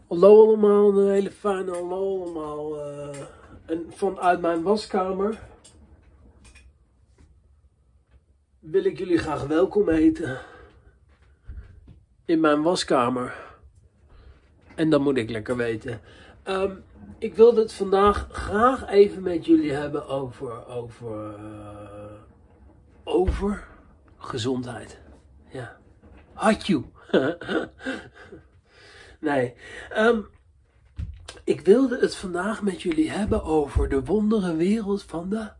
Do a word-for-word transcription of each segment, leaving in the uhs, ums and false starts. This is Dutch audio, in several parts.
Hallo allemaal, een hele fijne hallo allemaal. Uh, en vanuit mijn waskamer wil ik jullie graag welkom heten in mijn waskamer. En dat moet ik lekker weten. Um, ik wilde het vandaag graag even met jullie hebben over, over, uh, over gezondheid. Ja, had je. Nee, um, ik wilde het vandaag met jullie hebben over de wondere wereld van de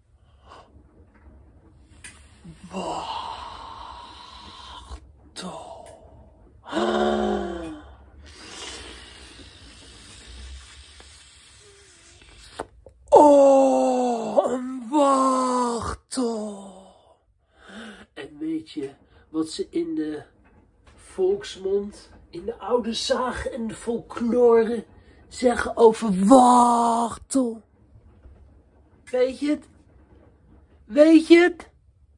wachtel. Oh, een wachtel. En weet je wat ze in de volksmond, in de oude zagen en de folklore zeggen over wachtel? Weet je het? Weet je het?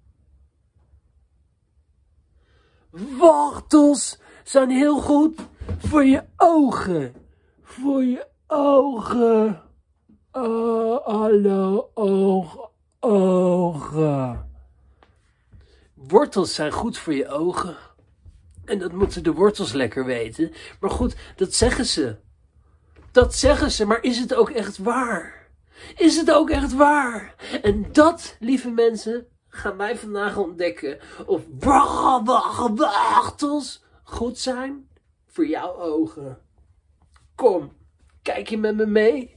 Wachtels zijn heel goed voor je ogen. Voor je ogen. Oh, hallo, ogen, ogen. Wortels zijn goed voor je ogen. En dat moeten de wortels lekker weten. Maar goed, dat zeggen ze. Dat zeggen ze, maar is het ook echt waar? Is het ook echt waar? En dat, lieve mensen, gaan wij vandaag ontdekken. Of wachtels goed zijn voor jouw ogen. Kom, kijk je met me mee?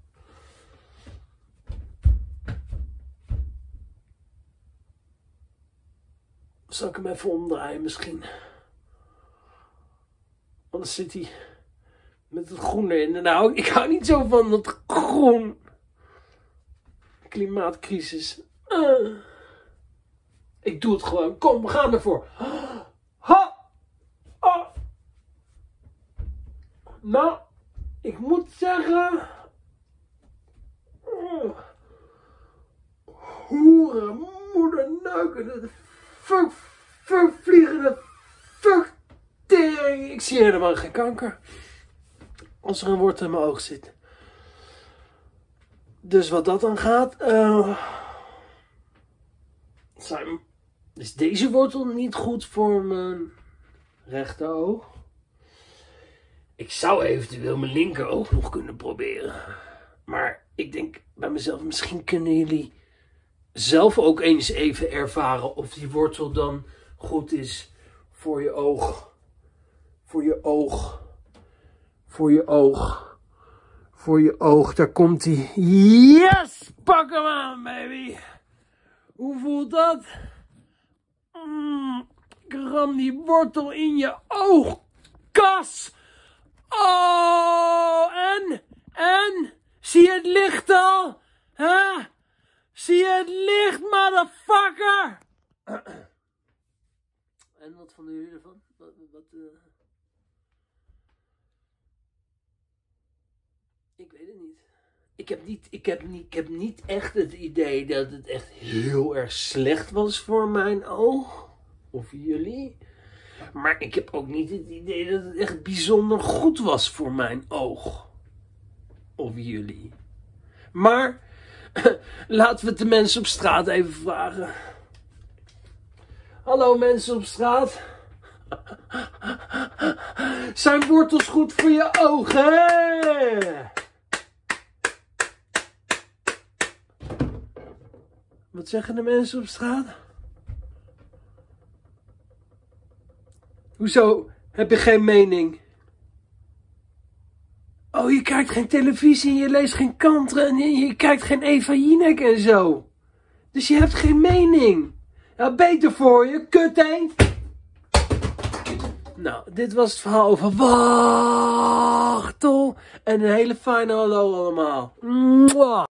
Zal ik hem even omdraaien misschien? Anders zit hij met het groen erin. Nou, ik hou niet zo van dat groen. Klimaatcrisis. Uh. Ik doe het gewoon. Kom, we gaan ervoor. Ha! Oh. Nou, ik moet zeggen. Uh. Hoeren, moeder, neuken. Fuck, fuck, vliegende. Fuck. Tering. Ik zie helemaal geen kanker. Als er een wortel in mijn oog zit. Dus wat dat dan gaat. Uh, zijn, is deze wortel niet goed voor mijn rechteroog? Ik zou eventueel mijn linkeroog nog kunnen proberen. Maar ik denk bij mezelf, misschien kunnen jullie zelf ook eens even ervaren of die wortel dan goed is voor je oog. Voor je oog. Voor je oog. Voor je oog. Daar komt hij. Yes! Pak hem aan, baby. Hoe voelt dat? Mm, ram die wortel in je oogkas. Oh, en? En? Zie je het licht al? Huh? Zie je het licht, motherfucker? En wat vonden jullie ervan? Wat, wat uh... Ik weet het niet. Ik heb niet, ik heb niet. Ik heb niet echt het idee dat het echt heel erg slecht was voor mijn oog. Of jullie. Maar ik heb ook niet het idee dat het echt bijzonder goed was voor mijn oog. Of jullie. Maar laten we het de mensen op straat even vragen. Hallo mensen op straat. Zijn wortels goed voor je ogen? Hè? Wat zeggen de mensen op straat? Hoezo? Heb je geen mening? Oh, je kijkt geen televisie en je leest geen kranten en je, je kijkt geen Eva Jinek en zo. Dus je hebt geen mening. Ja, beter voor je, kut heen. Nou, dit was het verhaal over wachtel. En een hele fijne hallo allemaal. Mwah.